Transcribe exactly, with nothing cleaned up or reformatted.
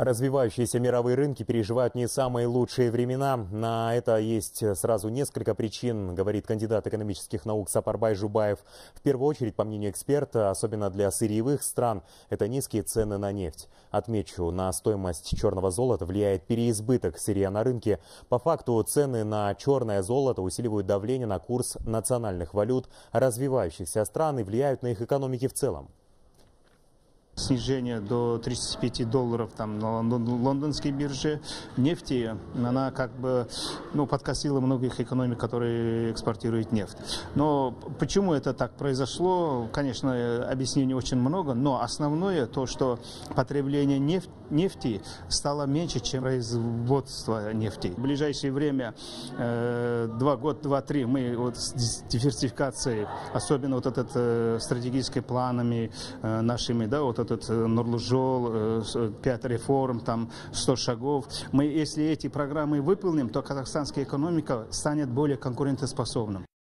Развивающиеся мировые рынки переживают не самые лучшие времена. На это есть сразу несколько причин, говорит кандидат экономических наук Сапарбай Жубаев. В первую очередь, по мнению эксперта, особенно для сырьевых стран, это низкие цены на нефть. Отмечу, на стоимость черного золота влияет переизбыток сырья на рынке. По факту цены на черное золото усиливают давление на курс национальных валют развивающихся стран и влияют на их экономики в целом. Снижение до тридцати пяти долларов там, на лондонской бирже нефти, она как бы ну, подкосила многих экономик, которые экспортируют нефть. Но почему это так произошло, конечно, объяснений очень много, но основное то, что потребление нефти, нефти стало меньше, чем производство нефти. В ближайшее время, э, два года, два-три, мы вот с диверсификацией, особенно вот этот э, стратегическими планами э, нашими, да, вот этот Нурлужол, пять реформ, там сто шагов. Мы, если эти программы выполним, то казахстанская экономика станет более конкурентоспособной.